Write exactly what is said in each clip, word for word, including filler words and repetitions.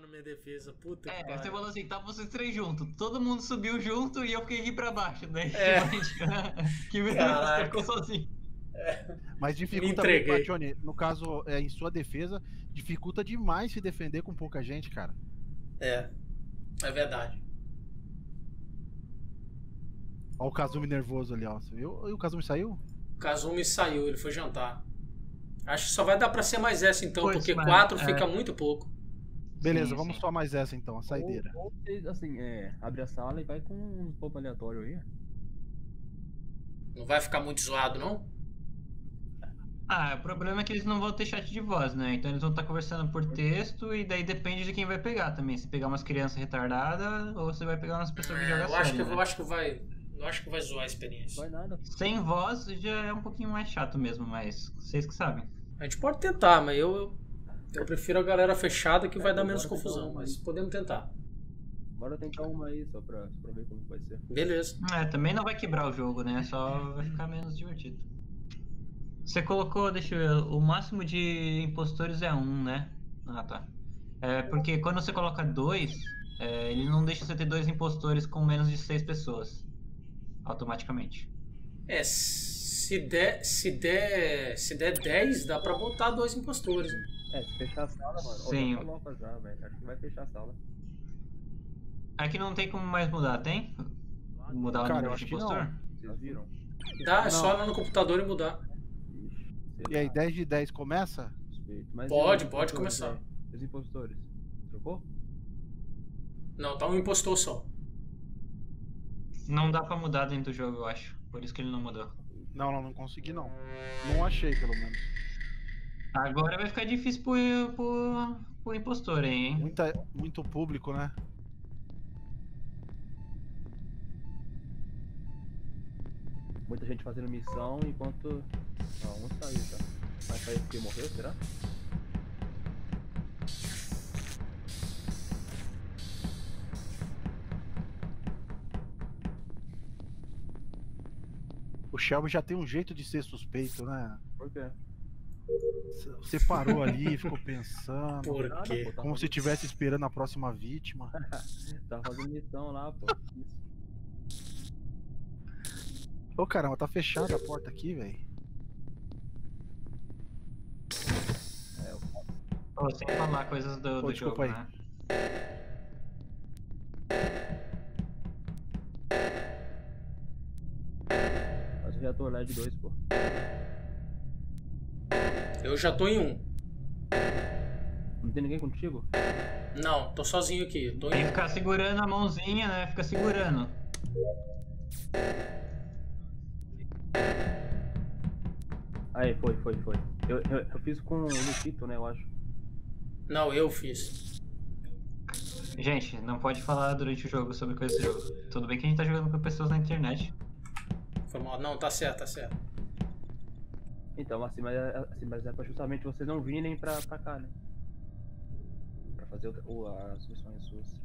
na minha defesa. Puta que É, pariu. você falou assim, tá vocês três juntos. Todo mundo subiu junto e eu fiquei aqui pra baixo. Daí É. que você Caraca. ficou sozinho. Mas Me dificulta, entreguei. Johnny, no caso, é, em sua defesa, dificulta demais se defender com pouca gente, cara. É, é verdade. Olha o Kazumi nervoso ali, ó. Você viu? E o Kazumi saiu? O Kazumi saiu, ele foi jantar. Acho que só vai dar pra ser mais essa então, Pois, porque mas, quatro é. fica muito pouco. Beleza, Sim, vamos sim. só mais essa então, a saideira. Ou, ou vocês, assim, é, abre a sala e vai com um pouco aleatório aí. Não vai ficar muito zoado, não? Ah, o problema é que eles não vão ter chat de voz, né? Então eles vão estar conversando por texto e daí depende de quem vai pegar também. Se pegar umas crianças retardadas ou você vai pegar umas pessoas que É, jogam eu acho que sério, eu né? acho que vai, eu acho que vai zoar a experiência. Vai nada. Sem voz já é um pouquinho mais chato mesmo, mas vocês que sabem. A gente pode tentar, mas eu eu prefiro a galera fechada que vai É, dar menos bora tentar confusão, uma mas aí. podemos tentar. Bora tentar uma aí, só pra, só pra ver como vai ser. Beleza. É, também não vai quebrar o jogo, né? Só vai ficar menos divertido. Você colocou, deixa eu ver, o máximo de impostores é um, né? Ah, tá. É porque quando você coloca dois, é, ele não deixa você ter dois impostores com menos de seis pessoas. Automaticamente. É, se der, se der, se der dez, dá pra botar dois impostores. Né? É, se fechar a sala, mano. Sim. Ou já coloca já, velho. Acho que vai fechar a sala. Aqui não tem como mais mudar, tem? Mudar o Cara, número eu de acho que impostor? Vocês viram? Dá, é Não. só ir lá no computador e mudar. Ixi, sei E aí, lá, dez de dez começa? suspeito. Mas Pode, e os pode impostores começar. aí? Os impostores. Trocou? Não, tá um impostor só. Não dá pra mudar dentro do jogo, eu acho. Por isso que ele não mudou. Não, não, não consegui não. Não achei, pelo menos. Agora vai ficar difícil pro, pro, pro impostor aí, hein? Muita, muito público, né? Muita gente fazendo missão enquanto. Ah, um saiu já. Mas saiu porque morreu, será? O Shelby já tem um jeito de ser suspeito, né? Por quê? Você parou ali, ficou pensando. Por Nada, quê? pô, tá Como se fazendo- estivesse esperando a próxima vítima. Tá fazendo missão lá, pô. Isso. Ô caramba, tá fechada a porta aqui, velho. É, o Pô, sem falar coisas do, do Ô, desculpa jogo, aí. né? faz o reator L E D dois, pô. Eu já tô em um. Não tem ninguém contigo? Não, tô sozinho aqui. Eu tô Tem em que um. ficar segurando a mãozinha, né? Fica segurando. Aí, foi, foi, foi. Eu, eu, eu fiz com o Luquito, né, eu acho. Não, eu fiz. Gente, não pode falar durante o jogo sobre coisas do jogo. Tudo bem que a gente tá jogando com pessoas na internet. Foi mal. Não, tá certo, tá certo. Então, assim, mas, é- assim, mas é pra justamente vocês não virem pra, pra cá, né? Pra fazer o, o, as missões suas.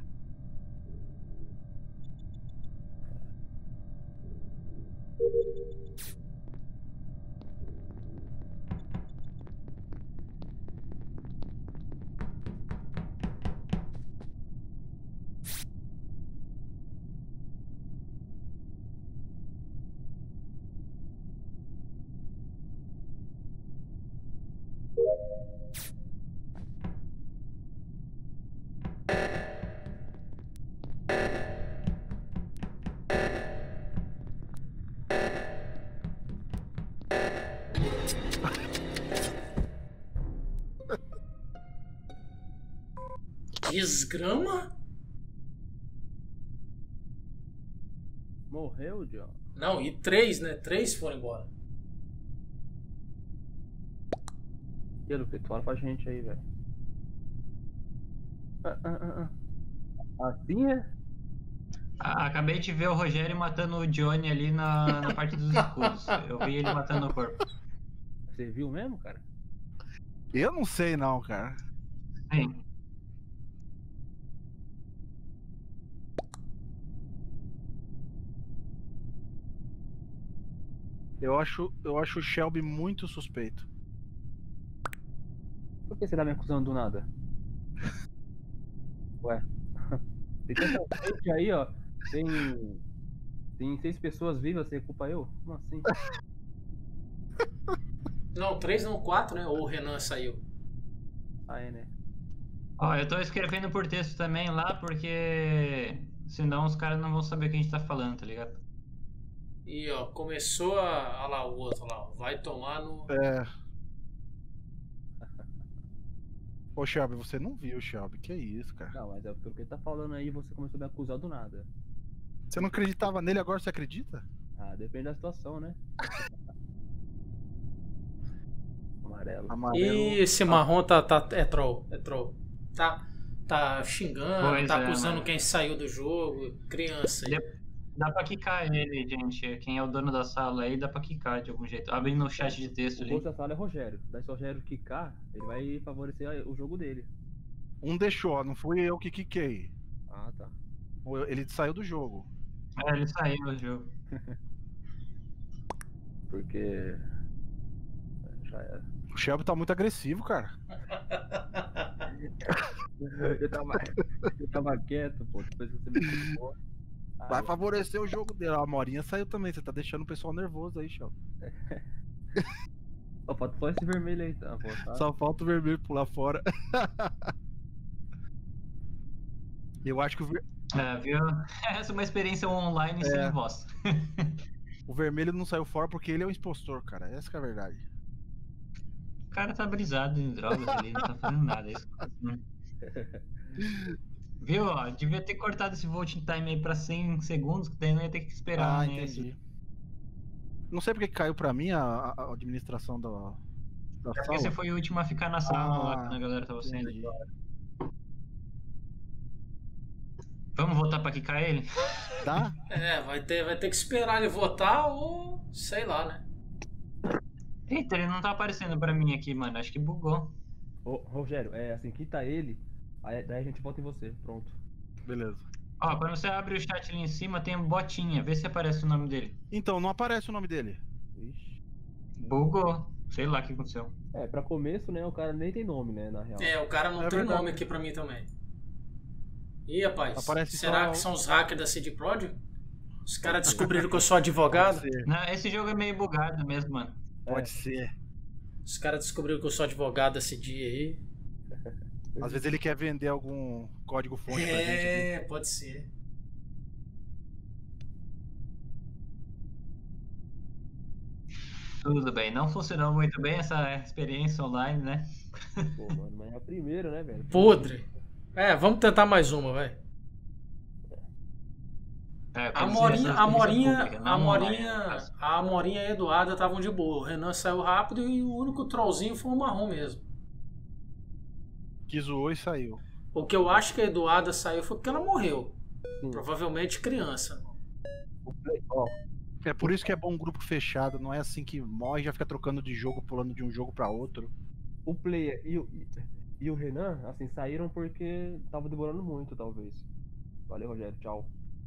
Desgrama? Morreu, John? Não, e três, né? Três foram embora. E aí, Luquito, fala pra gente aí, velho. Ah, ah, ah, ah. Assim é? Ah, acabei de ver o Rogério matando o Johnny ali na, na parte dos escudos. Eu vi ele matando o corpo. Você viu mesmo, cara? Eu não sei não, cara. Sim. Eu acho, eu acho o Shelby muito suspeito. Por que você tá me acusando do nada? Ué. Tem tanta gente aí, ó. Tem. Tem seis pessoas vivas, você culpa eu? Como assim? Não, três não, quatro, né? Ou o Renan saiu. Ah, é, né? Ó, eu tô escrevendo por texto também lá, porque senão os caras não vão saber o que a gente tá falando, tá ligado? E ó, começou a. Olha lá o outro lá, ó. Vai tomar no. É. Ô, Shelby, você não viu, Shelby. Que isso, cara? Não, mas é pelo que ele tá falando aí, você começou a me acusar do nada. Você não acreditava nele, agora você acredita? Ah, depende da situação, né? Amarelo. Amarelo. E esse marrom tá, tá. É troll. É troll. Tá. Tá xingando, Pois tá é, acusando mano. quem saiu do jogo. Criança aí. Dá- Dá pra quicar ele, gente. Quem é o dono da sala aí, dá pra quicar de algum jeito. Abre no chat de texto O ali. rosto da sala é Rogério. Daí se o Rogério quicar, ele vai favorecer o jogo dele. Um deixou, ó, não fui eu que quiquei. Ah, tá. Ele saiu do jogo. É, ele saiu do jogo. Porque. Já era. O Shelby tá muito agressivo, cara. Eu tava, eu tava quieto, pô. Depois que você me explicou. Vai favorecer o jogo dele. A Morinha saiu também. Você tá deixando o pessoal nervoso aí, Shelby. Só falta só esse vermelho aí, tá? Pô, tá? Só falta o vermelho pular fora. Eu acho que o, ver- É, viu? Essa é uma experiência online sem É. voz. o vermelho não saiu fora porque ele é um impostor, cara. Essa que é a verdade. O cara tá brisado em drogas ali, não tá fazendo nada. É isso que tá fazendo. Viu? Ó, devia ter cortado esse voting time aí pra cem segundos, que daí não ia ter que esperar, Ah, né? entendi. Não sei porque que caiu pra mim a, a- a administração da, da É porque sala. você foi o último a ficar na sala lá Ah, quando a galera tava saindo. entendi. Vamos voltar pra quicar ele? Tá? É, vai ter, vai ter que esperar ele votar ou. Sei lá, né? Eita, ele não tá aparecendo pra mim aqui, mano. Acho que bugou. Ô, Rogério, é assim, quita ele, aí daí a gente volta em você. Pronto. Beleza. Ó, quando você abre o chat ali em cima, tem um botinha. Vê se aparece o nome dele. Então, não aparece o nome dele. Ixi. Bugou. Sei lá o que aconteceu. É, pra começo, né, o cara nem tem nome, né, na real. É, o cara não É tem verdade. nome aqui pra mim também. Ih, rapaz, Aparece será só- que são os hackers da C D Prod? Os caras descobriram que eu sou advogado? Pode ser. Não, esse jogo é meio bugado mesmo, mano. Pode ser. Os caras descobriram que eu sou advogado esse dia aí. Às vezes ele quer vender algum código fonte pra gente aqui. É, pode ser. Tudo bem. Não funcionou muito bem essa experiência online, né? Pô, mano, mas é a primeira, né, velho? Podre. É, vamos tentar mais uma, vai. É, A quer dizer, Morinha, essa a Morinha, experiência pública, a não online, Morinha, no caso. a Morinha e a Eduarda estavam de boa. O Renan saiu rápido e o único trollzinho foi o marrom mesmo. Que zoou e saiu. O que eu acho que a Eduarda saiu foi porque ela morreu. Sim. Provavelmente criança. O play, ó, É por isso que é bom um grupo fechado. Não é assim que morre e já fica trocando de jogo, pulando de um jogo pra outro. o player e o, e, e o Renan, assim, saíram porque tava demorando muito, talvez. Valeu, Rogério, tchau.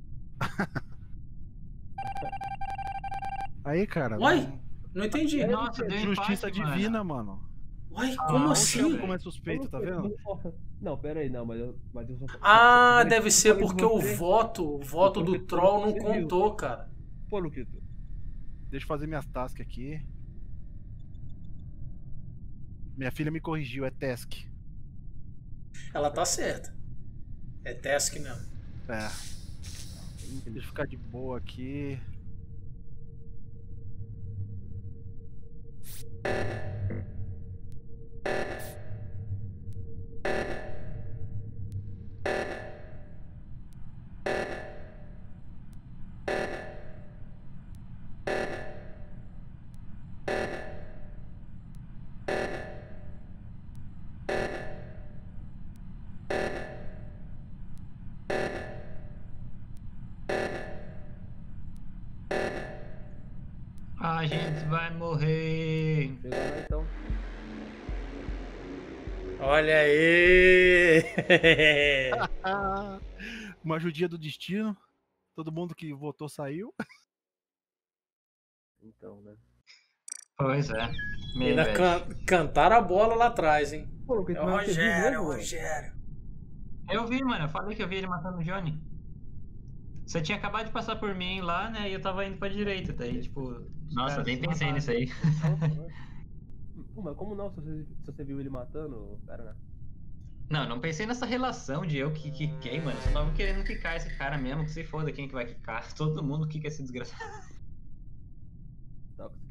Aí, cara. Uai? não- Não entendi. Nossa, deu Justiça empate, mano. divina, mano. Uai, Ah, como o O assim? Shelby como é suspeito, tá Eu vendo? só- Não, pera aí, não, mas eu, mas eu só... Ah, eu deve ser falei de porque o você. voto, o voto do troll não Você viu. contou, cara. Pô, Luquito. Deixa eu fazer minhas tasks aqui. Minha filha me corrigiu, é task. Ela tá certa. É task mesmo. É. Deixa eu ficar de boa aqui. A gente vai morrer. Chega lá, então. Olha aí! Ah, uma ajudinha do destino. Todo mundo que votou saiu. Então, né? Pois é. Meio Ainda velho. can cantaram a bola lá atrás, hein? Pô, Luquito, É o mas você viu Rogério, é o mesmo, velho? Rogério. Eu vi, mano. Eu falei que eu vi ele matando o Johnny. Você tinha acabado de passar por mim lá, né? E eu tava indo pra direita. Daí, tipo. Nossa, Cara, nem se pensei mataram. nisso aí. Pô, mas como não? Se você, se você viu ele matando, pera, né? Não, não pensei nessa relação de eu que quiquei, mano. Eu só tava querendo quicar esse cara mesmo, que se foda quem que vai quicar. Todo mundo quica esse desgraçado. Tóxico.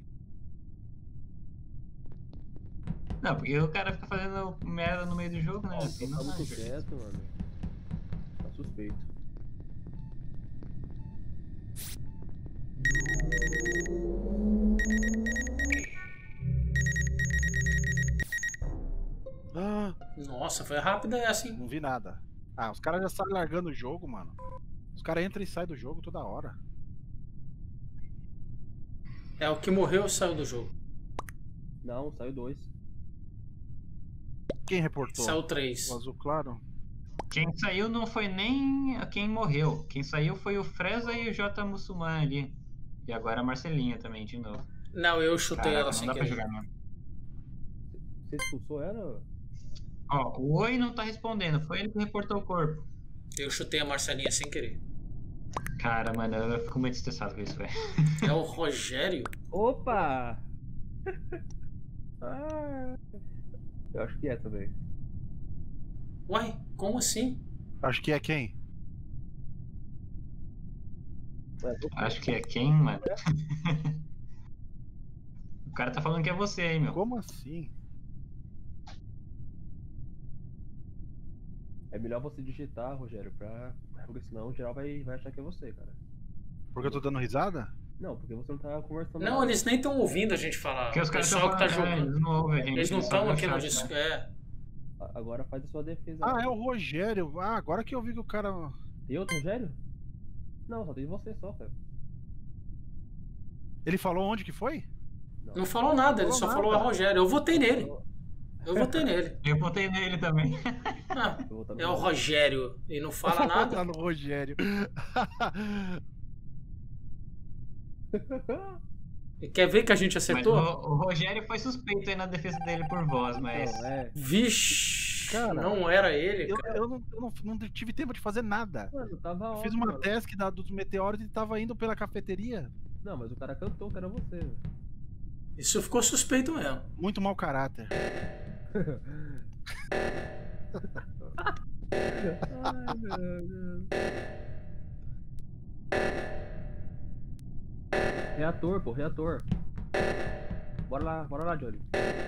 Não, porque o cara fica fazendo merda no meio do jogo, né? Assim, Tá não muito acho. quieto, mano. Tá suspeito. Ah, Nossa, foi rápida essa, hein? não vi nada. Ah, os caras já saem largando o jogo, mano. Os caras entram e saem do jogo toda hora. É o que morreu saiu do jogo. Não, saiu dois. Quem reportou? Saiu três. O azul claro? Quem saiu não foi nem quem morreu. Quem saiu foi o Freza e o J Muçulmano ali. E agora a Marcelinha também, de novo. Não, eu chutei Caraca, ela não sem dá pra querer. jogar mesmo. Você expulsou ela? Ó, o Oi não tá respondendo. Foi ele que reportou o corpo. Eu chutei a Marcelinha sem querer. Cara, mano, eu fico muito estressado com isso, velho. É o Rogério? Opa! Ah, eu acho que é também. Uai, como assim? Acho que é quem? Ué, você- Acho que é quem, mano? O cara tá falando que é você aí, meu. Como assim? É melhor você digitar, Rogério, pra. Porque senão o geral vai, vai achar que é você, cara. Porque eu tô dando risada? Não, porque você não tá conversando. Não, nada. eles nem estão ouvindo a gente falar. Porque os O caras pessoal estão que tá falando, é, jogando. eles não ouvem a gente. Eles não só estão vê o aqui no chat, disco. né? É. A- Agora faz a sua defesa. Ah, é o Rogério. Ah, agora que eu vi que o cara. Tem outro Rogério? Não, só tem você só, cara. Ele falou onde que foi? Não falou nada, ele Falou só nada. falou a Rogério. Eu votei nele. Eu votei nele. Eu botei nele também. Ah, Eu vou votar no é o Rogério. E não fala Tá nada. no Rogério. Quer ver que a gente Mas acertou? o, o Rogério foi suspeito aí na defesa dele por voz, mas. Não, é. Vixe, Cara, não era ele, Eu, cara. eu, não, eu não, não tive tempo de fazer nada. Mano, tava Eu ótimo. fiz uma mano. task da, dos meteoros e tava indo pela cafeteria. Não, mas o cara cantou que era você. velho. Isso ficou suspeito mesmo. Muito mau caráter. Ai, meu Deus. Reator, pô, reator. Bora lá, bora lá, Johnny.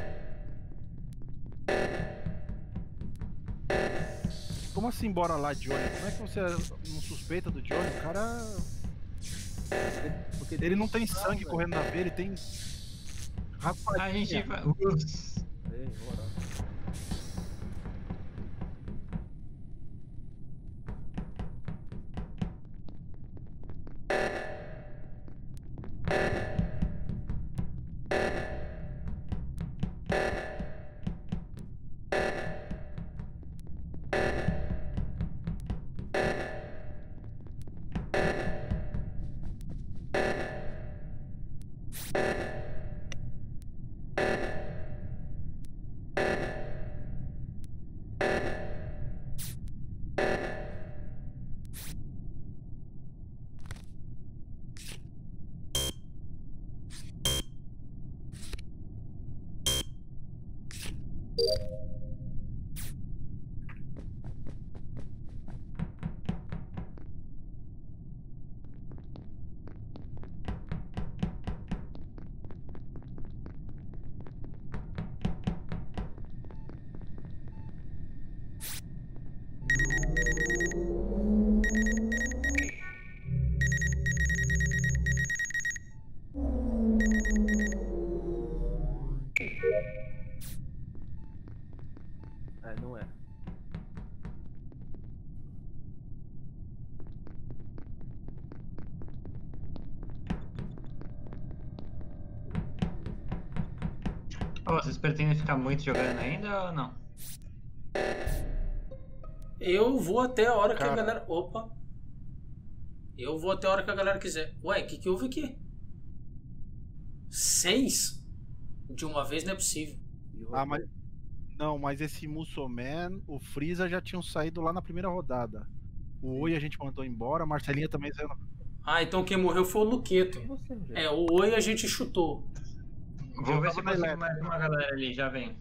Como assim, bora lá, Johnny? Como é que você não suspeita do Johnny? O cara. Porque Ele não tem Ah, sangue velho. correndo na veia, ele tem. A gente Raspadinha. vai. Ups. Ei, bora. É, não é. Ô, vocês pretendem ficar muito jogando ainda ou não? Eu vou até a hora que a Cara. galera. Opa! Eu vou até a hora que a galera quiser. Ué, o que, que houve aqui? Seis? De uma vez não é possível. E o Ah, mas. Rogério? Não, mas esse Mussoman, o Freeza já tinham saído lá na primeira rodada. O Oi a gente mandou embora, a Marcelinha também saiu. Ah, então quem morreu foi o Luqueto. E você, Rogério? É, o Oi a gente chutou. Vou ver se tava na consigo elétrica. mais uma galera ali, já vem.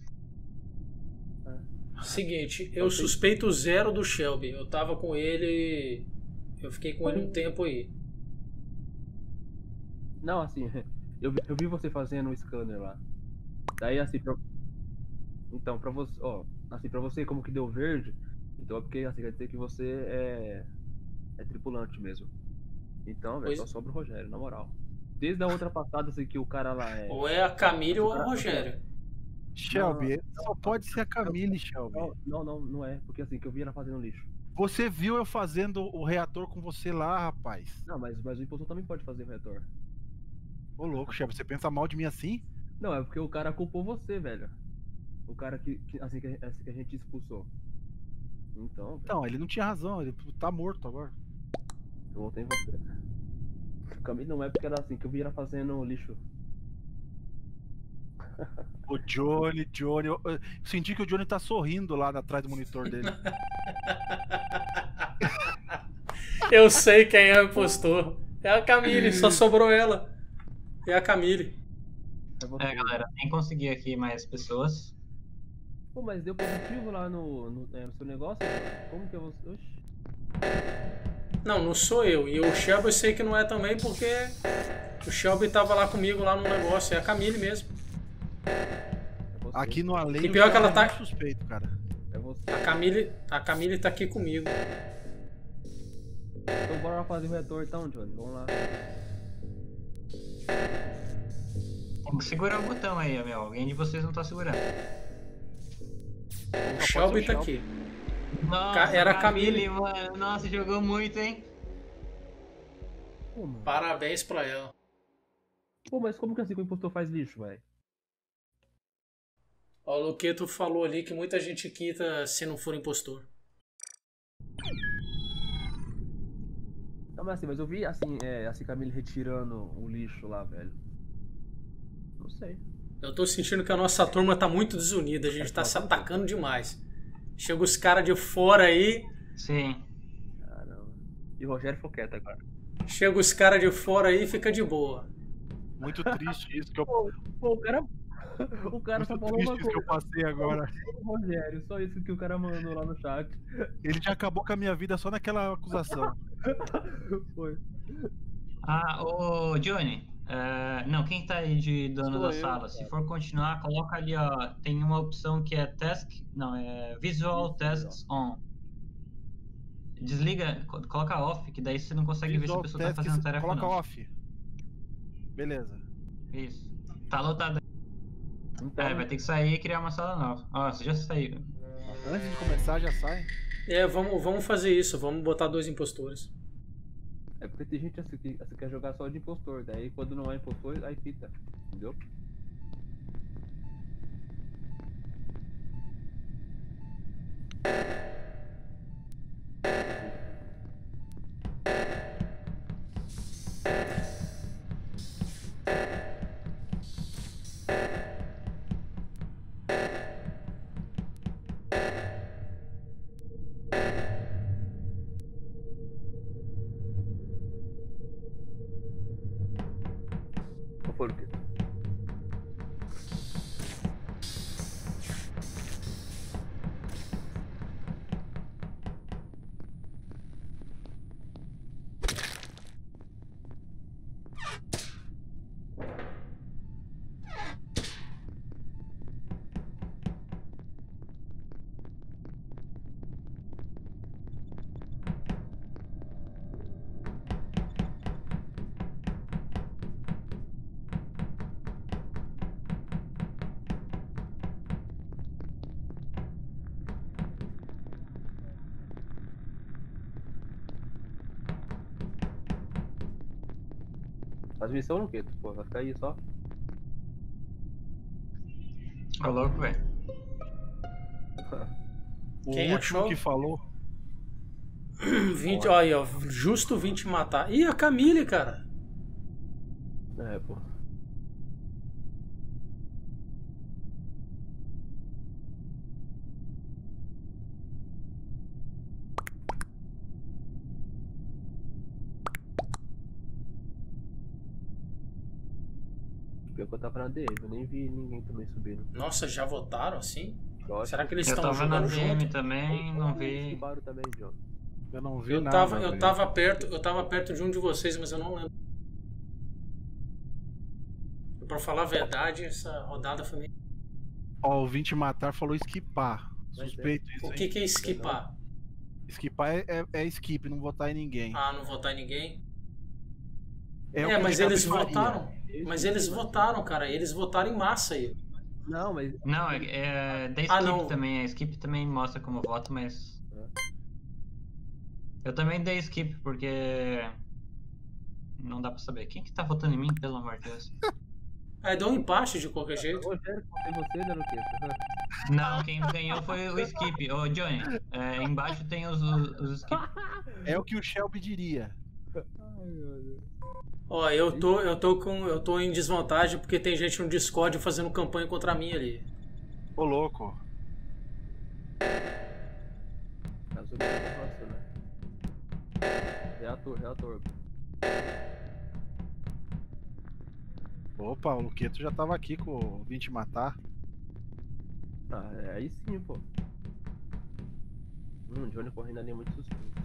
Seguinte, eu suspeito zero do Shelby. Eu tava com ele. Eu fiquei com ele um tempo aí. Não, assim, eu vi, eu vi você fazendo o scanner lá. Daí, assim, pra... Então, pra você, ó, assim, pra você, como que deu verde, então é porque, assim, quer dizer que você é, é tripulante mesmo. Então, velho, Pois- só sobra o Rogério, na moral. Desde a outra passada, assim, que o cara lá é... Ou é a Camille ou é o Rogério. Shelby, só pode ser a Camille, Shelby. Não, não, não, não é, porque assim, que eu vi ela fazendo lixo. Você viu eu fazendo o reator com você lá, rapaz. Não, mas, mas o impostor também pode fazer o reator. Ô louco, Shelby, você pensa mal de mim assim? Não, é porque o cara culpou você, velho. O cara que, que, assim, que, a- assim, que a gente expulsou. Então, velho, Então, ele não tinha razão, ele tá morto agora. eu voltei em você. O caminho não é porque era assim, que eu vi ela fazendo lixo. O Johnny, Johnny. Eu, eu senti que o Johnny tá sorrindo lá atrás do monitor dele. Eu sei quem é o impostor. É a Camille, só sobrou ela. É a Camille. É você. É, galera, nem consegui aqui mais pessoas. Pô, mas deu positivo lá no, no, é, no seu negócio? Como que eu vou... Oxi. Não, não sou eu. E o Shelby eu sei que não é também porque o Shelby tava lá comigo lá no negócio. É a Camille mesmo. É você. Aqui no além. E pior que ela é tá- muito suspeito, cara. É você. A Camille, a Camille tá aqui comigo. Então bora lá fazer o reator então, Johnny. Vamos lá. Tem que segurar o botão aí, meu. Alguém de vocês não tá segurando. O Shelby tá aqui. Nossa, Era a Camille. mano. Nossa, jogou muito, hein? Pô, mano. Parabéns pra ela. Pô, mas como que assim que o impostor faz lixo, velho? Ó, o Luqueto falou ali que muita gente quita se não for impostor. Não, mas assim, mas eu vi assim, é, assim, Camille retirando o lixo lá, velho. Não sei. Eu tô sentindo que a nossa turma tá muito desunida. A gente tá se atacando demais. Chega os caras de fora aí. Sim. Caramba. E o Rogério ficou quieto agora. Chega os caras de fora aí e fica de boa. Muito triste isso que eu, Pô, pô, o cara. O cara só muito falou uma triste isso que eu coisa. passei agora. Rogério, só isso que o cara mandou lá no chat. Ele já acabou com a minha vida só naquela acusação. Foi. Ah, ô Johnny. é, não, quem tá aí de dono Sou da eu, sala? cara. Se for continuar, coloca ali, ó. Tem uma opção que é task. Não, é Visual Isso, Tasks On. Desliga, co- coloca off, que daí você não consegue ver se a Visual pessoa tá Tasks, fazendo tarefa ou coloca não. off. Beleza. Isso. Tá lotado. Então, É, vai ter que sair e criar uma sala nova. Ó, você já saiu. Antes de começar, já sai. É, vamos, vamos fazer isso. Vamos botar dois impostores. é porque tem gente assim que assim, quer jogar só de impostor. Daí quando não é impostor, aí fica. Entendeu? Qual foi o quê? Faz missão no quê? Pô, vai ficar aí só. Ô, louco, velho. O Quem último achou? que falou. vinte, olha aí, ó. Justo vinte matar. Ih, a Camille, cara. É, pô. pior que eu tava na D M, eu nem vi ninguém também subindo. Nossa, já votaram assim? Eu acho Será que eles Eu estão tava na jogando D M junto? também, não vi. Esquivaram também, John. Eu não vi Eu nada. tava, eu velho. tava perto, eu tava perto de um de vocês, mas eu não lembro. Pra falar a verdade, essa rodada foi meio... Ó, o vinte matar falou esquipar. Mas Suspeito isso, O hein? que que é esquipar? Esquipar é, é, é skip, não votar em ninguém. Ah, não votar em ninguém? É, É, o que mas o eles Shelby faria. votaram. Mas eles votaram, cara. Eles votaram em massa aí. Não, mas. Não, é, é da Ah, Skip não. também. A Skip também mostra como voto, mas. É. Eu também dei Skip porque. Não dá pra saber. Quem que tá votando em mim, pelo amor de Deus? Aí deu um empate de qualquer jeito. Rogério, contei você, né, Luqueta? Não, quem ganhou foi o Skip. Ô, Johnny, é, embaixo tem os, os Skip. É o que o Shelby diria. Ai, meu Deus. Ó, eu tô, eu tô com, eu tô em desvantagem porque tem gente no Discord fazendo campanha contra mim ali. Ô, louco. Caso que eu faço, né? Reator, reator. Opa, o Luqueto já tava aqui com o vinte matar. Ah, é, aí sim, pô. Hum, o Johnny correndo ali é muito suspeito.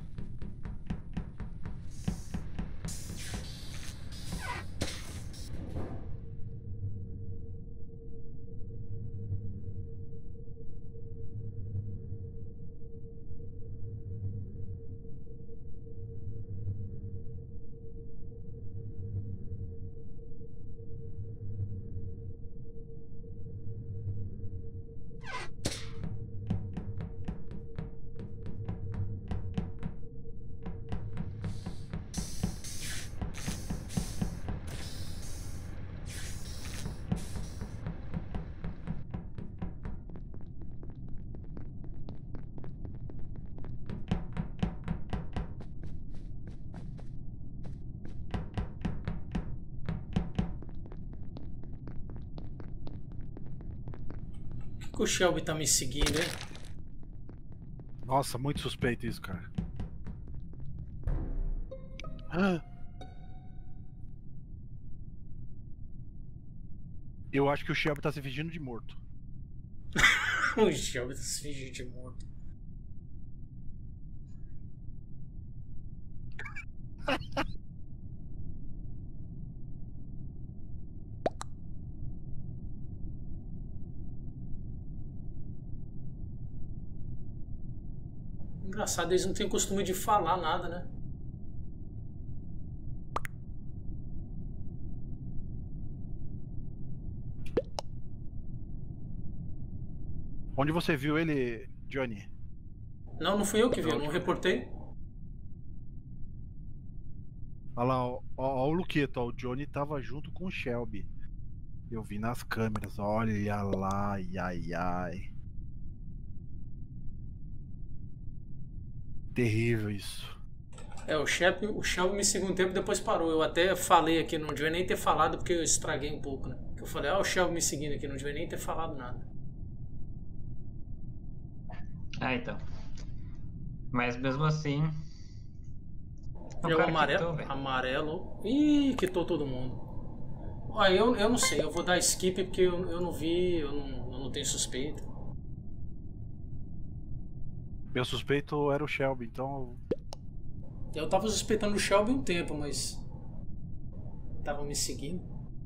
Por que o Shelby tá me seguindo, hein? Nossa, muito suspeito isso, cara. Ah. Eu acho que o Shelby tá se fingindo de morto. O Shelby tá se fingindo de morto. Engraçado, eles não têm costume de falar nada, né? Onde você viu ele, Johnny? Não, não fui eu que vi, eu não reportei. Olha lá, ó, ó, ó o Luqueto, ó, o Johnny tava junto com o Shelby. Eu vi nas câmeras, olha lá, ai, ai, ai. Terrível isso. É, o Shelby, o Shelby me seguiu um tempo e depois parou. Eu até falei aqui, não devia nem ter falado porque eu estraguei um pouco, né? Eu falei, ah, o Shelby me seguindo aqui, não devia nem ter falado nada. Ah, então. Mas mesmo assim. o Eu cara amarelo, quitou, velho. amarelo. Ih, quitou todo mundo. Olha, eu, eu não sei, eu vou dar skip porque eu, eu não vi, eu não, eu não tenho suspeita. Meu suspeito era o Shelby, então. Eu tava suspeitando o Shelby um tempo, mas. Tava me seguindo.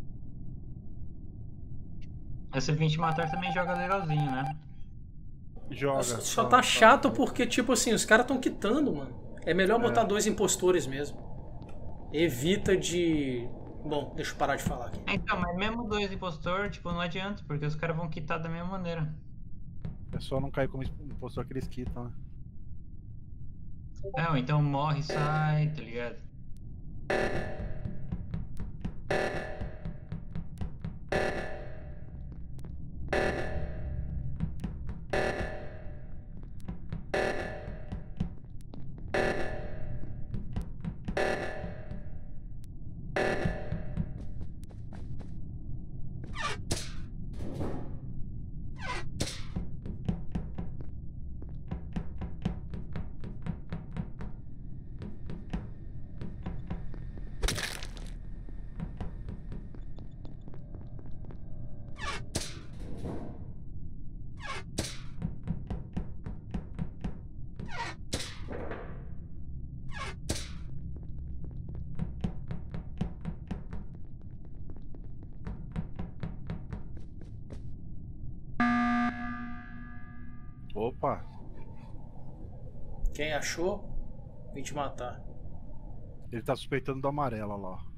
Esse vinte matar também joga legalzinho, né? Joga. Só, só tá chato porque, tipo assim, os caras tão quitando, mano. É melhor botar dois impostores mesmo. Evita de. Bom, deixa eu parar de falar aqui. Então, mas mesmo dois impostor, tipo, não adianta, porque os caras vão quitar da mesma maneira. É só não cair como impostor que eles quitam, né? Não, então morre, sai, tá ligado? Opa, Quem achou, vem te matar. ele tá suspeitando do amarelo lá, ó.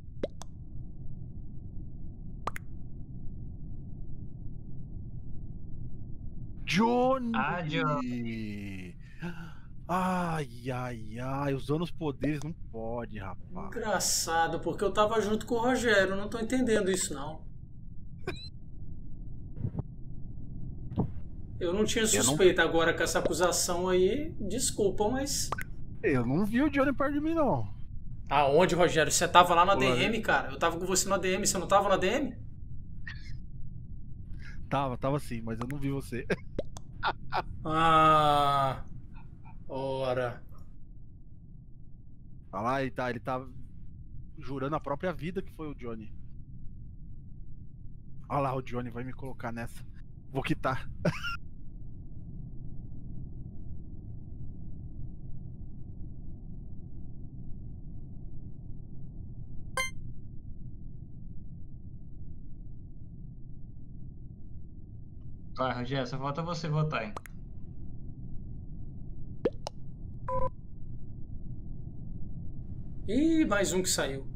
Johnny! Ah, Johnny. Ai, ai, ai, usando os poderes não pode, rapaz. Engraçado, porque eu tava junto com o Rogério, eu não tô entendendo isso não. Eu não tinha Eu não- suspeita agora com essa acusação aí, desculpa, mas. Eu não vi o Johnny perto de mim, não. Aonde, Rogério? Você tava lá na Pô, D M, cara? Eu tava com você na D M, você não tava na D M? Tava, tava sim, mas eu não vi você. Ah. Ora. Olha lá, ele tá, ele tá jurando a própria vida que foi o Johnny. Olha lá, o Johnny vai me colocar nessa. Vou quitar. Vai, Rogério, só falta você votar, hein? Ih, mais um que saiu.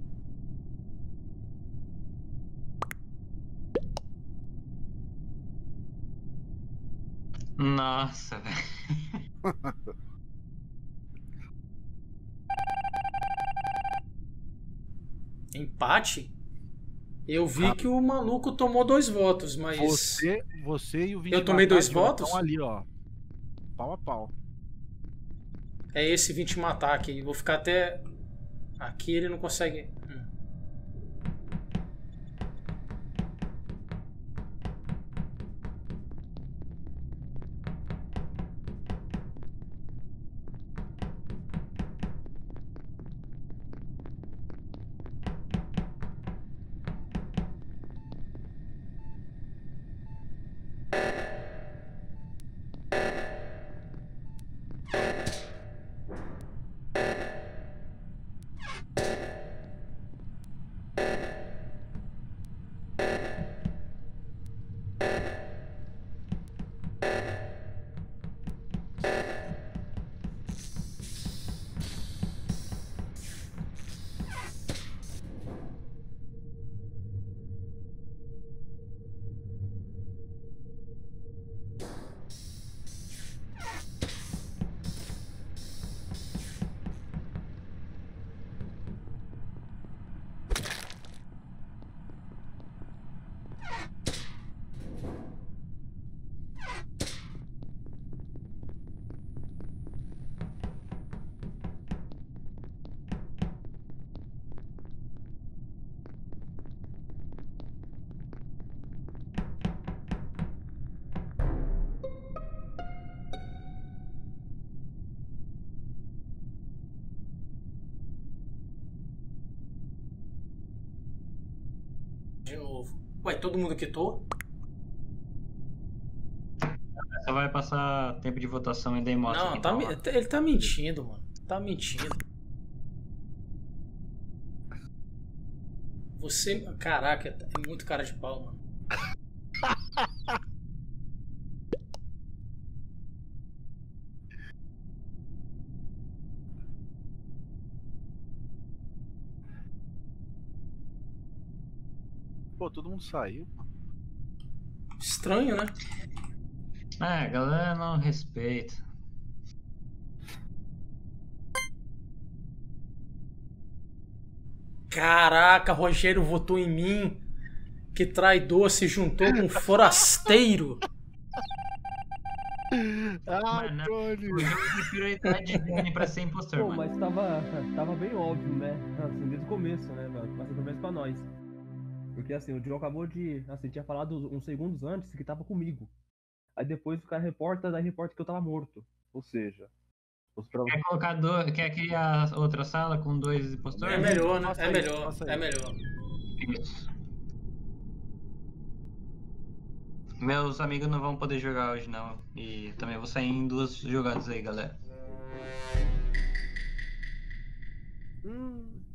Nossa, velho. Empate? Eu vi Rápido. que o maluco tomou dois votos, mas. Você, você e o Vinte Eu tomei dois Matar, ó, votos? Estão ali, ó. Pau a pau. É esse vim te matar aqui. Vou ficar até. Aqui ele não consegue. Hum. De novo. Ué, todo mundo quitou? Só vai passar tempo de votação e daí mostra Não, quem tá, tá me- lá. ele tá mentindo, mano. Tá mentindo. Você. Caraca, é muito cara de pau, mano. Pô, todo mundo saiu. Estranho, né? É, a galera não respeita. Caraca, Rogério votou em mim. Que traidor, se juntou com um forasteiro. Ah, Mano, Johnny! o jogo de prioridade de Johnny pra ser impostor, Pô, mano. mas tava, tava bem óbvio, né? Assim, desde o começo, né? Assim, pelo menos pra nós. Porque assim, o Joe acabou de. Assim, tinha falado uns segundos antes que tava comigo. Aí depois o cara reporta, daí reporta que eu tava morto. Ou seja, os pro... Quer colocar do... Quer criar outra sala com dois É impostores? melhor, né? Faça É isso, melhor. faça É isso. melhor. Isso. Meus amigos não vão poder jogar hoje, não. E também vou sair em duas jogadas aí, galera. Hum,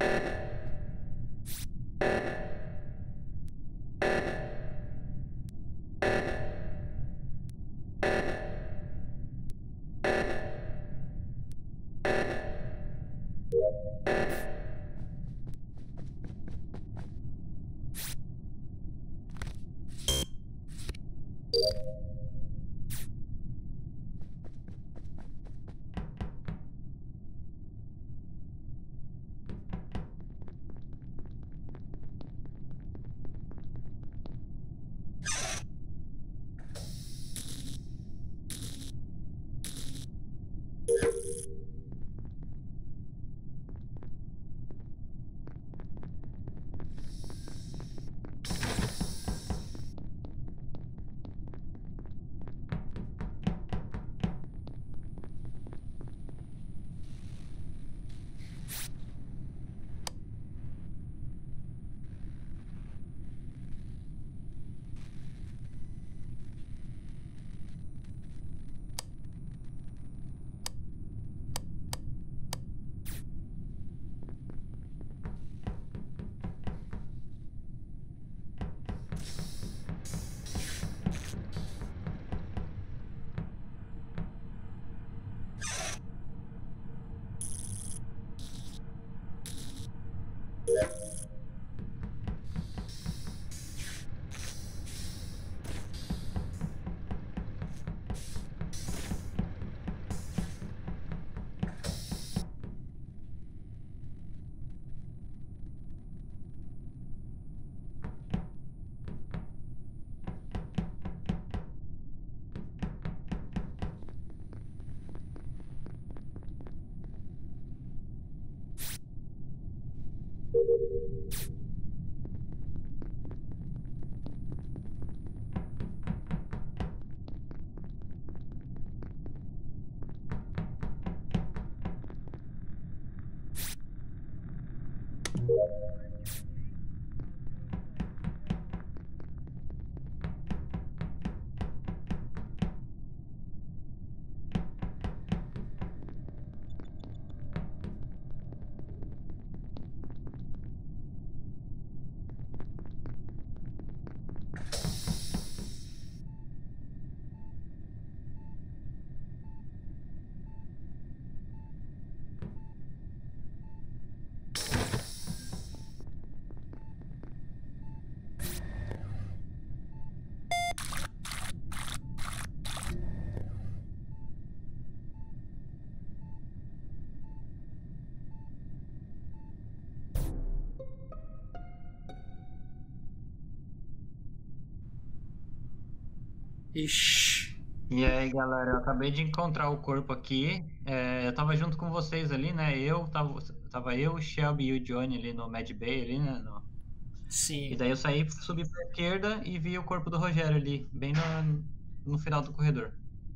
Ixi. E aí, galera, eu acabei de encontrar o corpo aqui. É, eu tava junto com vocês ali, né? Eu tava, tava eu, o Shelby e o Johnny ali no Mad Bay ali, né? No- Sim. E daí eu saí, subi pra esquerda e vi o corpo do Rogério ali, bem no, no final do corredor.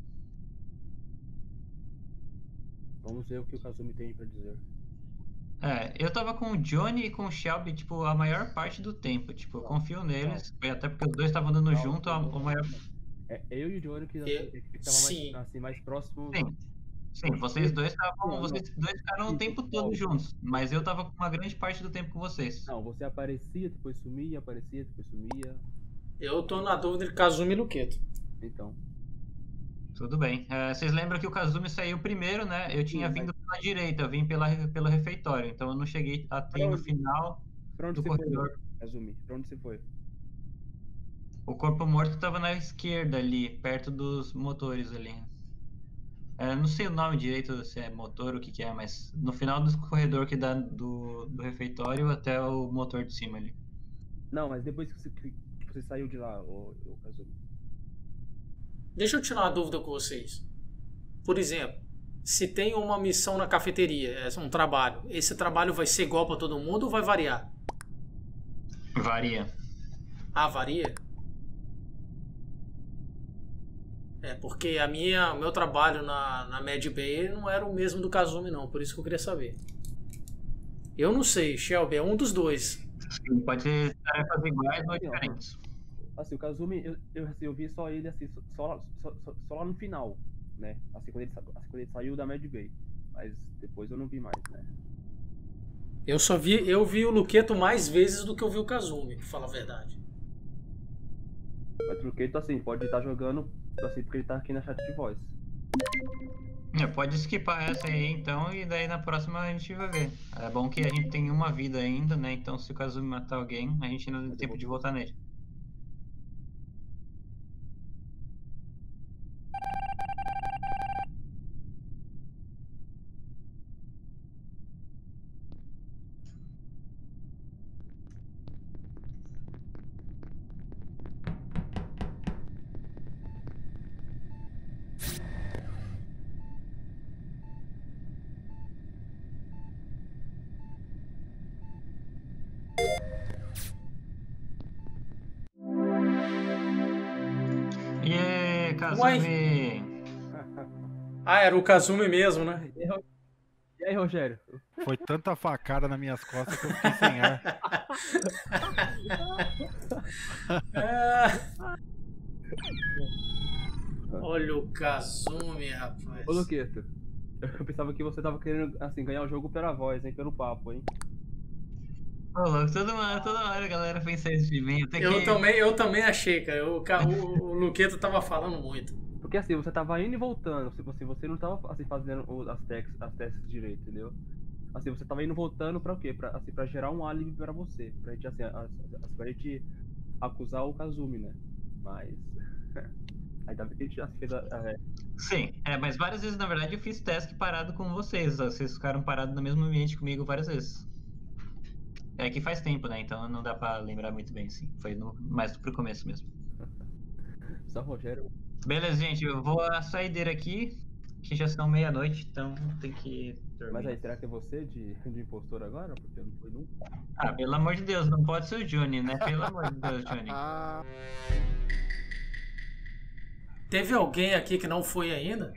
Vamos ver o que o Kazumi tem pra dizer. É, eu tava com o Johnny e com o Shelby, tipo, a maior parte do tempo. Tipo, eu confio neles, até porque os dois estavam andando Não, junto a, a não. maior. É eu e o Johnny que, Eu- que, que tava sim. mais, assim, mais próximo. Sim, sim, vocês dois estavam, Não, vocês dois ficaram o Sim, tempo não. todo juntos, mas eu tava com uma grande parte do tempo com vocês. Não, você aparecia, depois sumia, aparecia, depois sumia. Eu tô na dúvida de Kazumi e Luqueto. Então. Tudo bem. É, vocês lembram que o Kazumi saiu primeiro, né? Eu tinha Sim, vindo pela direita, eu vim pela, pelo refeitório, então eu não cheguei até Pra no onde? final Pra onde do você corredor. foi, Kazumi? Pra onde você foi? O corpo morto estava na esquerda ali, perto dos motores ali. É, não sei o nome direito, se é motor ou o que que é, mas no final do corredor que dá do, do refeitório até o motor de cima ali. Não, mas depois que você, que você saiu de lá, o, o Kazumi. Deixa eu tirar uma dúvida com vocês. Por exemplo, se tem uma missão na cafeteria, é um trabalho, esse trabalho vai ser igual pra todo mundo ou vai variar? Varia. Ah, varia? É, porque a minha, o meu trabalho na, na Mad Bay não era o mesmo do Kazumi, não. Por isso que eu queria saber. Eu não sei, Shelby, é um dos dois. Sim, pode ser tarefas iguais ou Assim, ó, diferentes. Assim, o Kazumi, eu, eu, assim, eu vi só ele assim, só, só, só, só lá no final, né? Assim quando, ele, sa- assim, quando ele saiu da Mad Bay. Mas depois eu não vi mais, né? Eu só vi, eu vi o Luqueto mais vezes do que eu vi o Kazumi, pra falar a verdade. Mas o Luqueto, assim, pode estar jogando, assim, porque ele tá aqui na chat de voz. É, pode skipar essa aí então, e daí na próxima a gente vai ver. É bom que a gente tem uma vida ainda, né? Então se o Kazumi matar alguém, a gente ainda tem tempo de voltar nele. E aí, Kazumi? Ah, era o Kazumi mesmo, né? E aí, Ro- e aí, Rogério? Foi tanta facada nas minhas costas que eu fiquei sem ar. Ah. Olha o Kazumi, rapaz. Ô, Luqueto, eu pensava que você tava querendo, assim, ganhar o jogo pela voz, hein? Pelo papo, hein? Ô, louco, toda hora, toda hora a galera pensa isso de mim. Até Eu que... também, eu também achei, cara. O, Ca- o, o Luqueto tava falando muito. Porque assim, você tava indo e voltando, tipo assim, você não tava assim, fazendo o- as tasks, as tasks direito, entendeu? Assim, você tava indo e voltando pra o quê? Pra, assim, pra gerar um álibi pra você. Pra gente, assim, as, as, pra gente acusar o Kazumi, né? Mas. Ainda bem que a gente já fez a. a- é, Sim, é, mas várias vezes, na verdade, eu fiz task parado com vocês. ó, Vocês ficaram parados no mesmo ambiente comigo várias vezes. É que faz tempo, né? Então não dá pra lembrar muito bem, sim. Foi no, mais pro começo mesmo. Só o Rogério. Beleza, gente, eu vou a saideira aqui, que já são meia-noite, então tem que dormir. Mas aí, será que é você de, de impostor agora? Porque eu não fui nunca. Ah, pelo amor de Deus, não pode ser o Johnny, né? Pelo amor de Deus, Johnny. Ah, Teve alguém aqui que não foi ainda?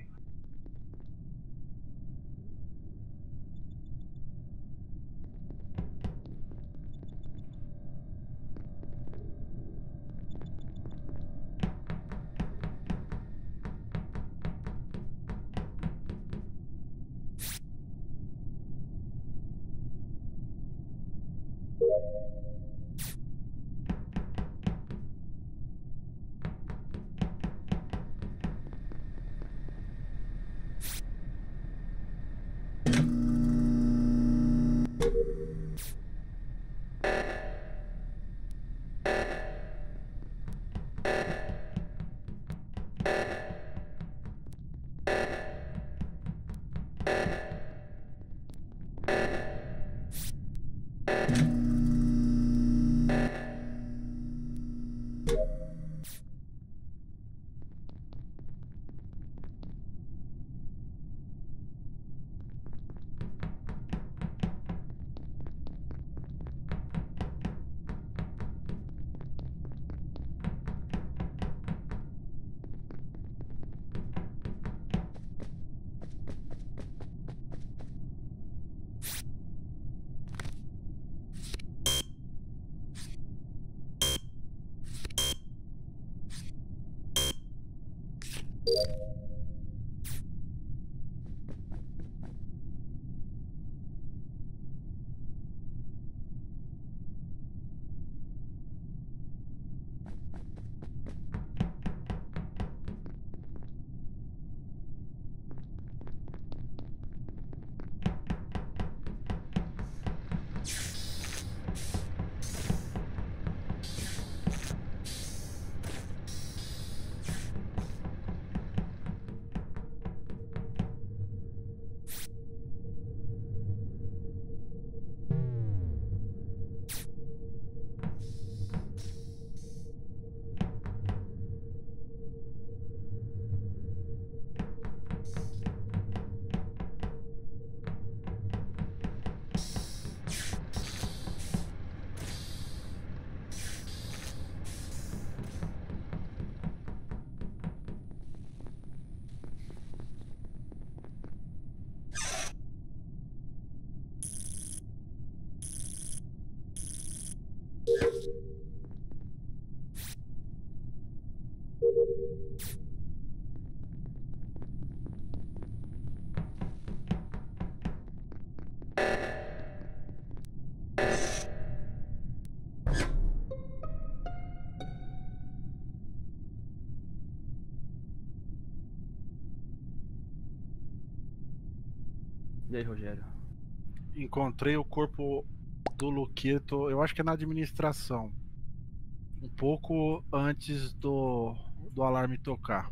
E aí, Rogério? Encontrei o corpo do Luqueto, eu acho que é na administração. Um pouco antes do, do alarme tocar.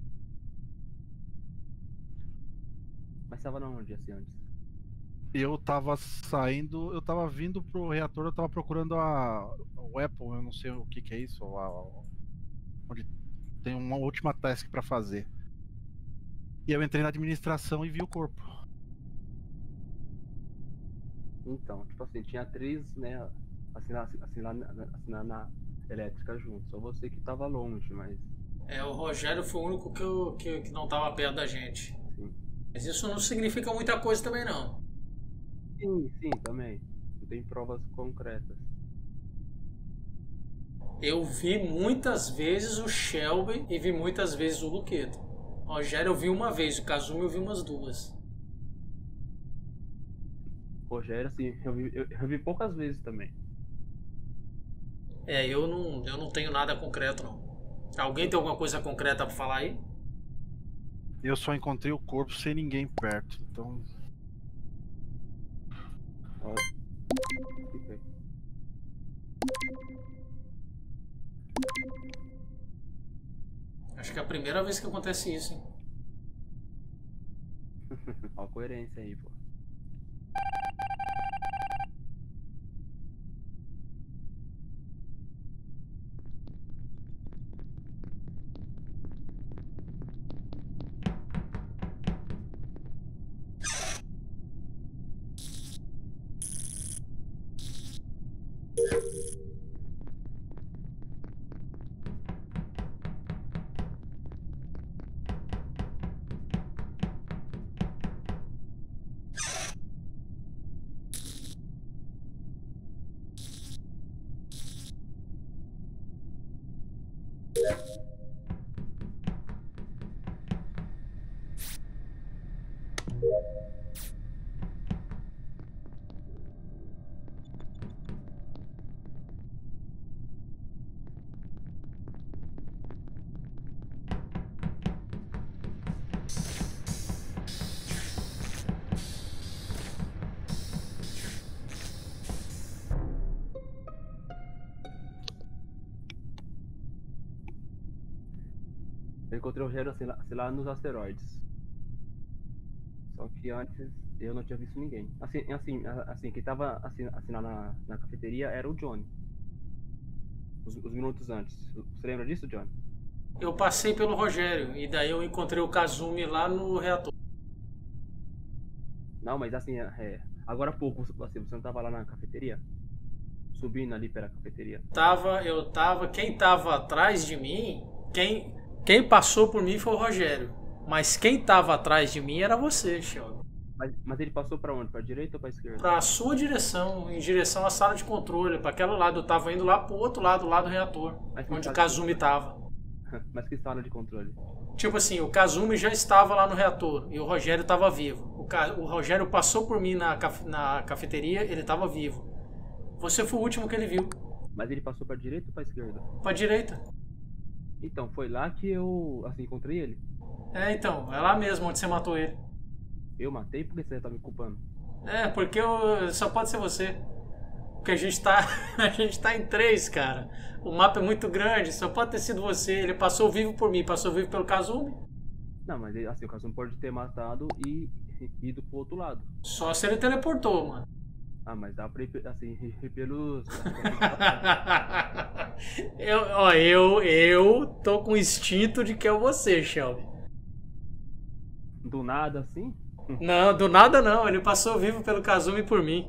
Mas tava não onde assim antes? Eu tava saindo, eu tava vindo pro reator, eu tava procurando a o Apple, eu não sei o que que é isso, a, a- onde tem uma última task pra fazer. E eu entrei na administração e vi o corpo. Então, tipo assim, tinha três, né, assim, lá- assim, lá na, assim, lá na elétrica junto. Só você que tava longe, mas É, o Rogério foi o único que, eu, que, que não tava perto da gente. sim. Mas isso não significa muita coisa também, não. Sim, sim, também. Não tem provas concretas. Eu vi muitas vezes o Shelby e vi muitas vezes o Luqueto. O Rogério eu vi uma vez, o Kazumi eu vi umas duas. Rogério, assim, eu vi, eu, eu vi poucas vezes também. É, eu não, eu não tenho nada concreto, não. Alguém tem alguma coisa concreta pra falar aí? Eu só encontrei o corpo sem ninguém perto, então Ó, fica aí. Acho que é a primeira vez que acontece isso, hein? Ó a coerência aí, pô. Eu encontrei o Rogério assim, lá, assim, lá nos asteroides. Só que antes eu não tinha visto ninguém. Assim, assim, a- assim quem tava assim, assim lá na, na cafeteria era o Johnny. Os, os minutos antes. Você lembra disso, Johnny? Eu passei pelo Rogério e daí eu encontrei o Kazumi lá no reator. Não, mas assim, é, agora há pouco, assim, você não tava lá na cafeteria? Subindo ali pela cafeteria. Tava, eu tava, quem tava atrás de mim, quem, quem passou por mim foi o Rogério. Mas quem tava atrás de mim era você, Shelby. Mas, mas ele passou pra onde? Pra direita ou pra esquerda? Pra sua direção, em direção à sala de controle, pra aquele lado. Eu tava indo lá pro outro lado, lá do reator, Mas que onde o sala- Kazumi tava. Mas que sala de controle? Tipo assim, o Kazumi já estava lá no reator e o Rogério estava vivo. O, Ca- o Rogério passou por mim na, caf- na cafeteria, ele estava vivo. Você foi o último que ele viu. Mas ele passou pra direita ou pra esquerda? Pra direita. Então, foi lá que eu, assim, encontrei ele. É, então, é lá mesmo onde você matou ele. Eu matei porque você tá me culpando. É, porque eu, só pode ser você. Porque a gente tá. A gente tá em três, cara. O mapa é muito grande, só pode ter sido você. Ele passou vivo por mim, passou vivo pelo Kazumi. Não, mas ele- assim, o Kazumi pode ter matado e ido pro outro lado. Só se ele teleportou, mano. Ah, mas dá pra ir, assim, ir pelos... eu, ó, eu, eu tô com o instinto de que é você, Shelby. Do nada, assim? Não, do nada não. Ele passou vivo pelo Kazumi por mim.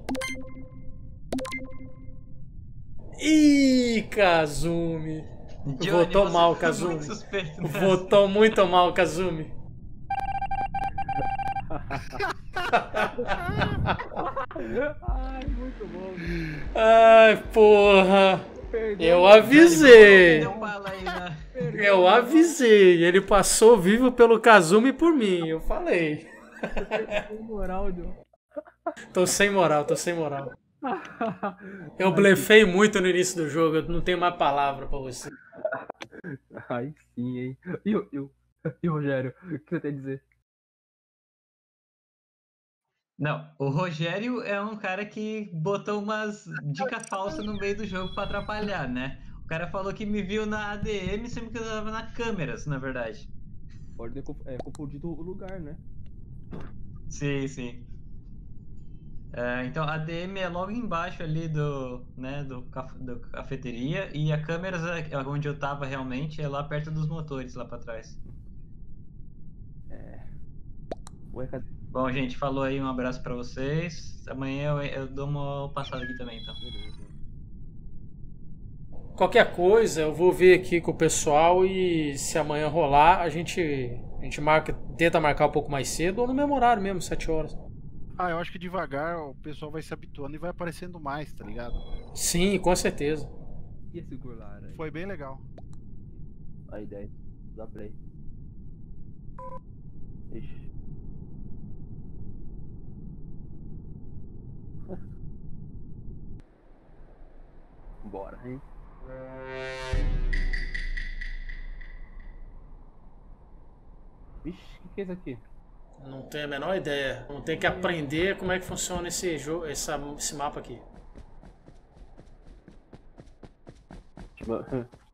Ih, Kazumi. Johnny, Votou você mal, foi Kazumi. muito suspeito, né? Votou muito mal, Kazumi. Ai, muito bom. Ai, porra. Perdeu. Eu avisei. Deu bala aí, né? Eu avisei. Ele passou vivo pelo Kazumi por mim. Eu falei. Sem moral, John. Tô sem moral, tô sem moral. Eu blefei muito no início do jogo, eu não tenho mais palavra pra você. Aí sim, hein? E o, e o, e o Rogério, o que você tem a dizer? Não, o Rogério é um cara que botou umas dicas falsas no meio do jogo pra atrapalhar, né? O cara falou que me viu na A D M, sendo que eu tava na câmeras, na verdade. Pode ter conf- é, confundido o lugar, né? Sim, sim. É, então a A D M é logo embaixo ali do, né, do, caf- do cafeteria e a câmeras é onde eu tava realmente é lá perto dos motores, lá pra trás. É. Ué, cadê? Bom, gente, falou aí, um abraço pra vocês. Amanhã eu, eu dou uma passada aqui também, então. Beleza. Qualquer coisa, eu vou ver aqui com o pessoal e se amanhã rolar, a gente, a gente marca, tenta marcar um pouco mais cedo ou no mesmo horário mesmo, sete horas. Ah, eu acho que devagar o pessoal vai se habituando e vai aparecendo mais, tá ligado? Sim, com certeza. E esse Gurlar aí? Foi bem legal. A ideia. Dá play. Ixi. Bora, hein? Vixe, o que, que é isso aqui? Não tenho a menor ideia. Não tem que aprender como é que funciona esse jogo, essa, esse mapa aqui. Tipo,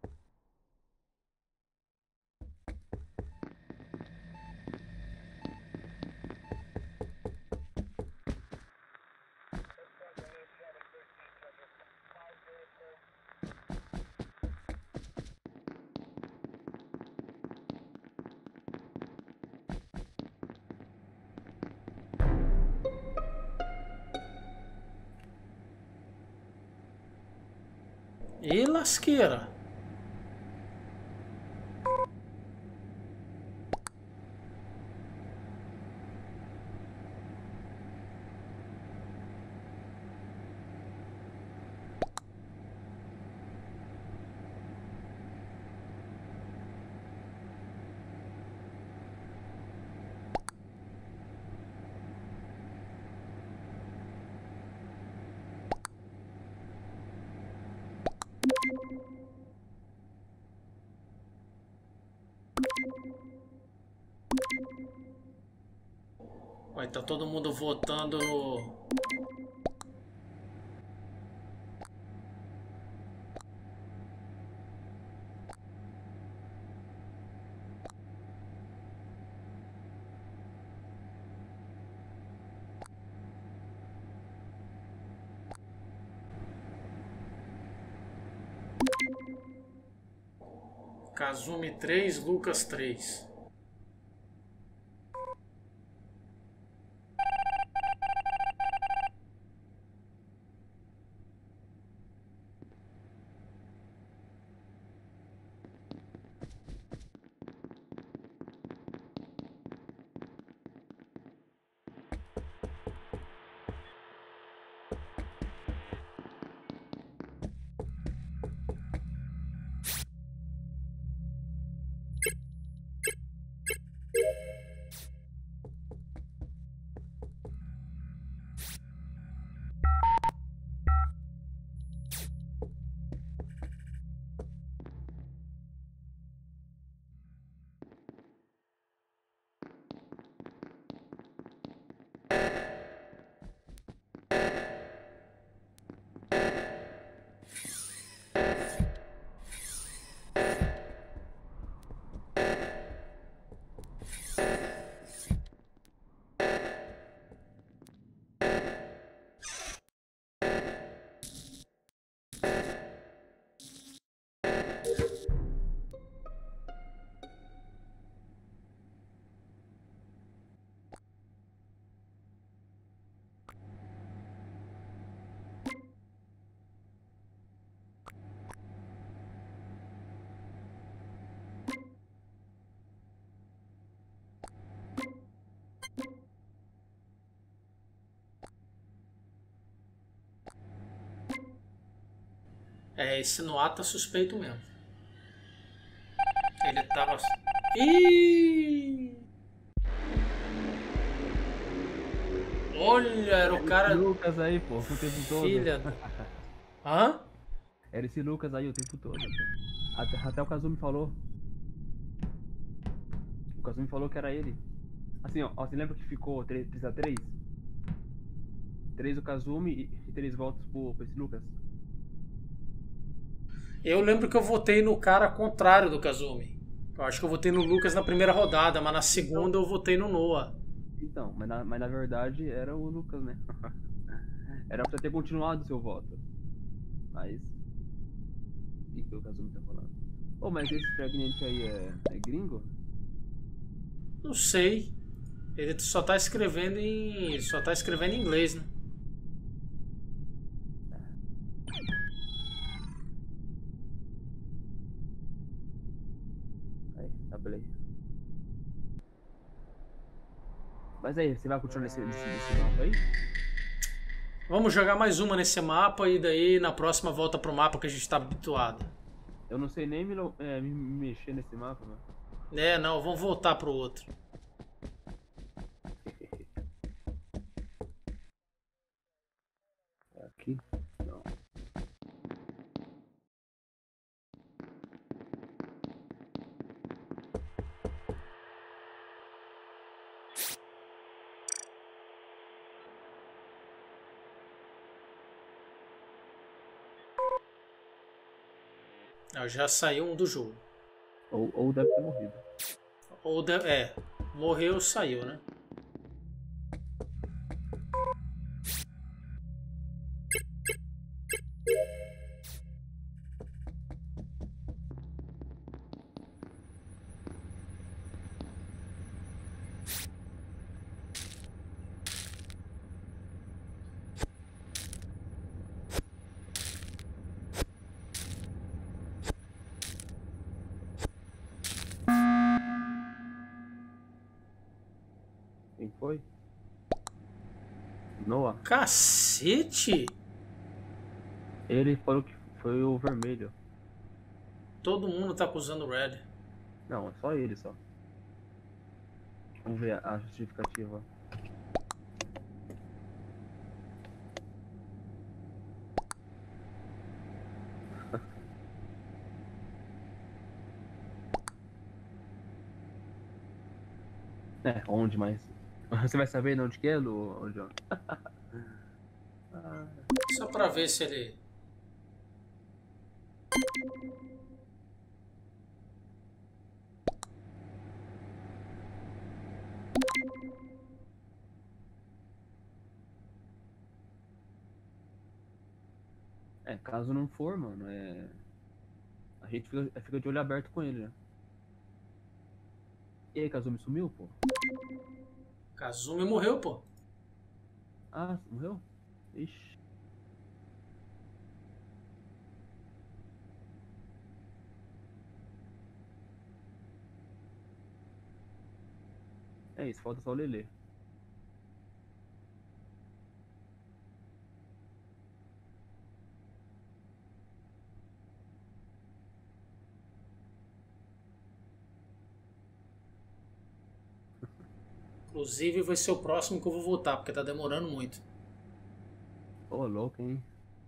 E lasqueira. Vai tá todo mundo votando no... Kazumi três, Lucas três. É, esse Noah tá suspeito mesmo. Ele tava... Ih! Olha, era o cara. Esse Lucas aí, pô, o tempo todo. Filha. Hã? Era esse Lucas aí o tempo todo. Até, até o Kazumi falou. O Kazumi falou que era ele. Assim, ó, ó, você lembra que ficou três a três? três o Kazumi e três votos pro, pro esse Lucas. Eu lembro que eu votei no cara contrário do Kazumi. Eu acho que eu votei no Lucas na primeira rodada, mas na segunda eu votei no Noah. Então, mas na, mas na verdade era o Lucas, né? Era pra ter continuado o seu voto. Mas. O que, que o Kazumi tá falando? Ô, mas esse Pregnant aí é, é gringo? Não sei. Ele só tá escrevendo em. Só tá escrevendo em inglês, né? Aí, tá play. Mas aí, você vai continuar nesse, nesse, nesse mapa aí? Vamos jogar mais uma nesse mapa e daí na próxima volta pro mapa que a gente tá habituado. Eu não sei nem me, lo- é, me me mexer nesse mapa, mano. É, não, vamos voltar pro outro. Aqui? Não. Ah, já saiu um do jogo. Ou, ou deve ter morrido. Ou de... é, morreu, saiu, né? Quem foi? Noah. Cacete! Ele falou que foi o vermelho. Todo mundo tá acusando o Red. Não, é só ele só. Vamos ver a a justificativa. É, onde mais? Você vai saber de onde que é, Lu, ô, John? Só pra ver se ele. É, caso não for, mano, é. A gente fica, fica de olho aberto com ele, né? E aí, Kazumi sumiu, pô? Kazumi morreu, pô. Ah, morreu? Ixi. É isso, falta só o Lelê. Inclusive vai ser o próximo que eu vou votar, porque tá demorando muito. Ô, louco, hein?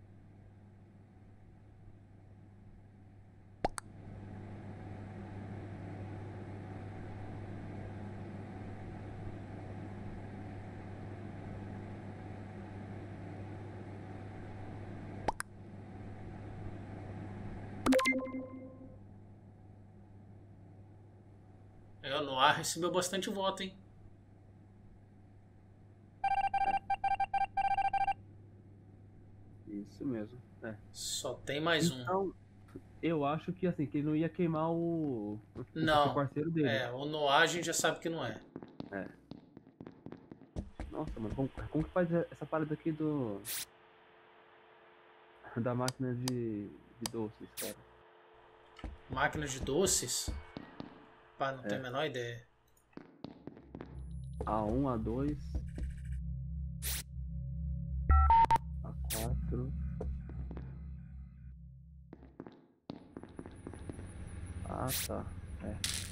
É, o Noir recebeu bastante voto, hein? Isso mesmo. É. Só tem mais um. Então, eu acho que assim, que ele não ia queimar o, o Não. parceiro dele. É, o Noir a gente já sabe que não é. É. Nossa, mano, como, como que faz essa parada aqui do. Da máquina de, de doces, cara? Máquina de doces? Pá, não É. tenho a menor ideia. A um, A dois. A quatro. Ah, tá. É.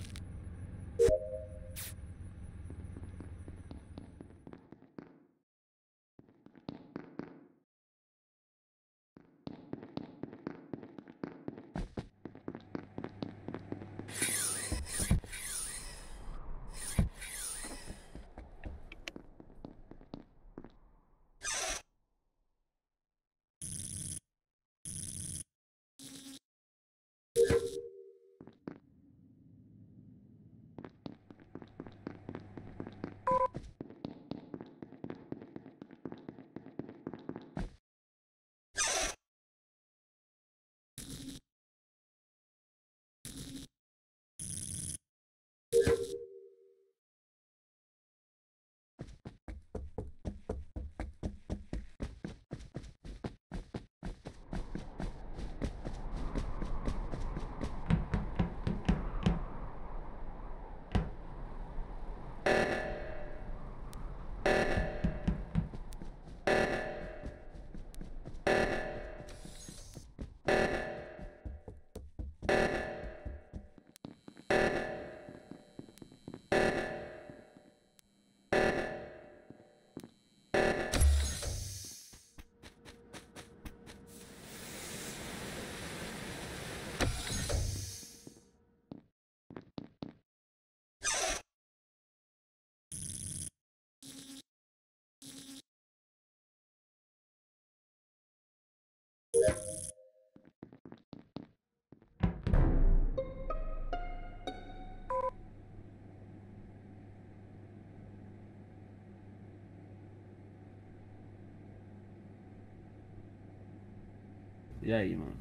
E aí, mano?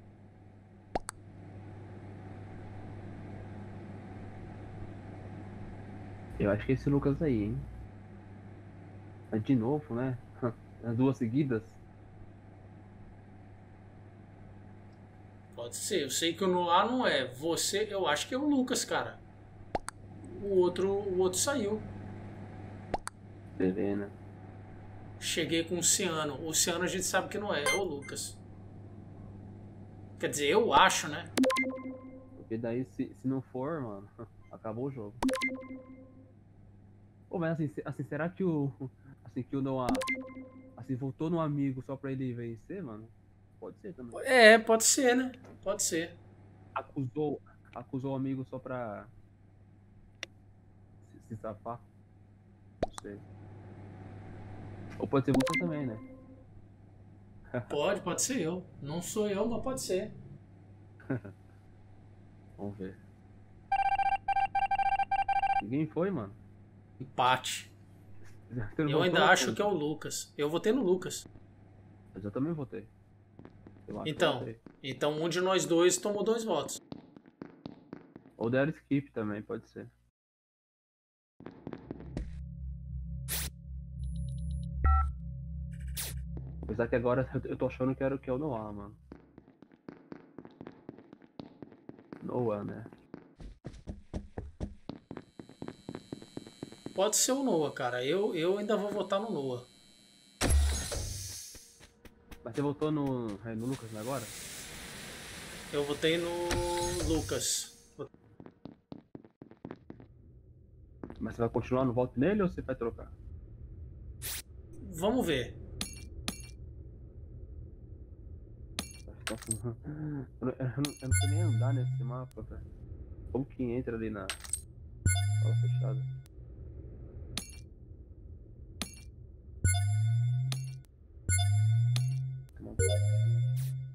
Eu acho que é esse Lucas aí, hein? Mas de novo, né? As duas seguidas. Pode ser. Eu sei que o Noah não é. Você, eu acho que é o Lucas, cara. O outro, o outro saiu. Você vê, né? Cheguei com o Ciano. O Ciano a gente sabe que não é, é o Lucas. Quer dizer, eu acho, né? Porque daí, se, se não for, mano, acabou o jogo. Pô, mas assim, se- assim, será que o. Assim, que o Noah. Assim, voltou no amigo só pra ele vencer, mano? Pode ser também. É, pode ser, né? Pode ser. Acusou, acusou o amigo só pra. Se, se safar. Não sei. Ou pode ser você também, né? Pode, pode ser eu. Não sou eu, mas pode ser. Vamos ver. Ninguém foi, mano. Empate. Você não Eu votou, ainda acho pô? que é o Lucas. Eu votei no Lucas. Mas eu também votei. Eu acho que eu Então, votei. então um de nós dois tomou dois votos. Ou deram skip também, pode ser. Apesar que agora eu- eu tô achando que era o que é o Noah, mano. Noah, né? Pode ser o Noah, cara. Eu, eu ainda vou votar no Noah. Mas você votou no, é, no Lucas né, agora? Eu votei no Lucas. Mas você vai continuar no voto nele ou você vai trocar? Vamos ver. Nossa, eu não, eu não- eu não sei nem andar nesse mapa, velho. Como que entra ali na sala fechada? Tem uma plaquinha.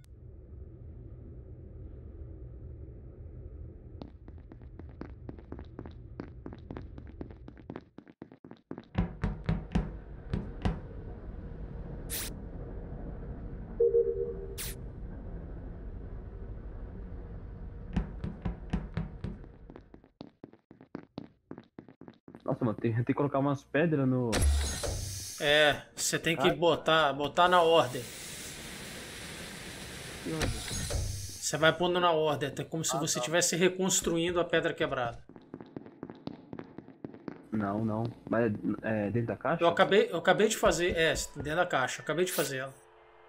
Nossa, mano, tem, tem que colocar umas pedras no. É, você tem que Ah. botar, botar na ordem. Que onda? Você vai pondo na ordem, até como se Ah, você tá. estivesse reconstruindo a pedra quebrada. Não, não. Mas é, é dentro da caixa? Eu acabei, eu acabei de fazer, é, dentro da caixa, eu acabei de fazer ela.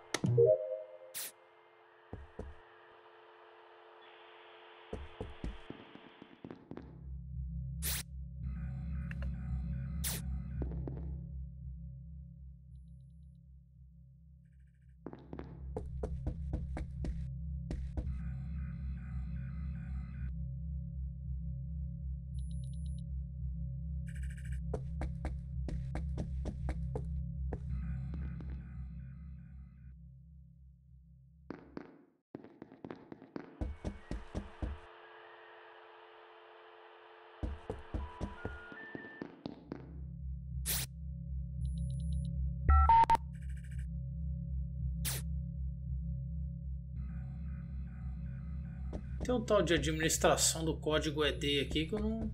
Tem um tal de administração do código E D aqui que eu não.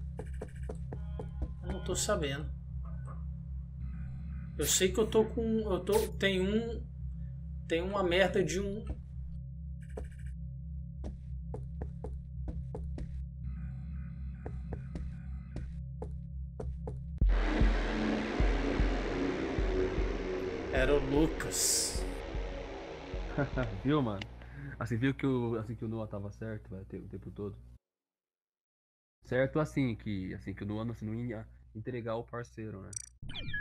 Eu não tô sabendo. Eu sei que eu tô com. Eu tô. Tem um. Tem uma merda de um. Era o Lucas. Viu, mano? Assim, viu que o, assim, que o Noah tava certo, velho, o tempo todo. Certo assim, que, assim, que o Noah assim, não ia entregar o parceiro, né?